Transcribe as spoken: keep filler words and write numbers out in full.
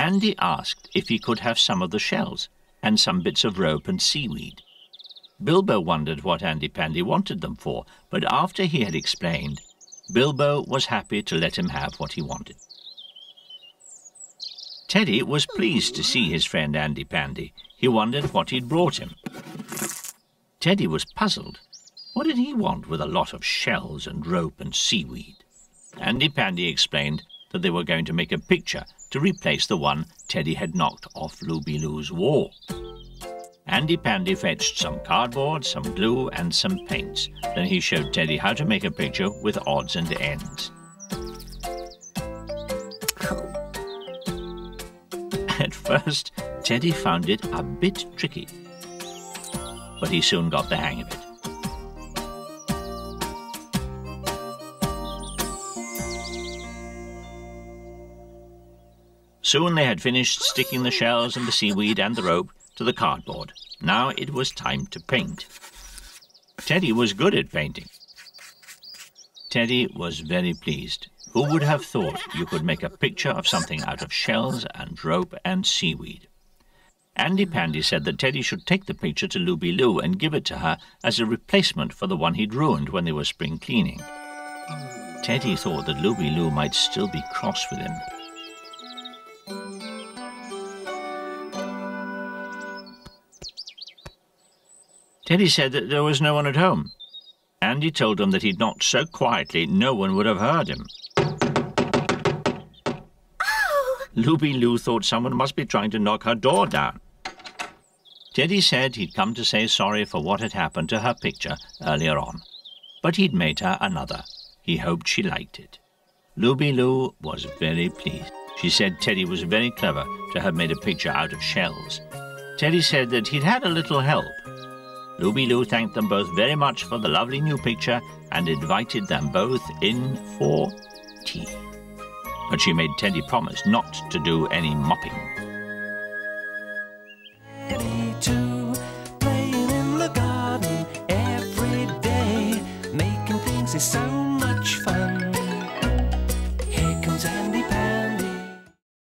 Pandy asked if he could have some of the shells and some bits of rope and seaweed. Bilbo wondered what Andy Pandy wanted them for, but after he had explained, Bilbo was happy to let him have what he wanted. Teddy was pleased to see his friend Andy Pandy. He wondered what he'd brought him. Teddy was puzzled. What did he want with a lot of shells and rope and seaweed? Andy Pandy explained that they were going to make a picture to replace the one Teddy had knocked off Looby Loo's wall. Andy Pandy fetched some cardboard, some glue and some paints. Then he showed Teddy how to make a picture with odds and ends. At first, Teddy found it a bit tricky, but he soon got the hang of it. Soon they had finished sticking the shells and the seaweed and the rope to the cardboard. Now it was time to paint. Teddy was good at painting. Teddy was very pleased. Who would have thought you could make a picture of something out of shells and rope and seaweed? Andy Pandy said that Teddy should take the picture to Looby Loo and give it to her as a replacement for the one he'd ruined when they were spring cleaning. Teddy thought that Looby Loo might still be cross with him. Teddy said that there was no one at home. Andy told him that he'd knocked so quietly no one would have heard him. Oh! Looby Loo thought someone must be trying to knock her door down. Teddy said he'd come to say sorry for what had happened to her picture earlier on, but he'd made her another. He hoped she liked it. Looby Loo was very pleased. She said Teddy was very clever to have made a picture out of shells. Teddy said that he'd had a little help. Looby Loo thanked them both very much for the lovely new picture and invited them both in for tea. But she made Teddy promise not to do any mopping. Teddy too, playing in the garden every day, making things is so much fun.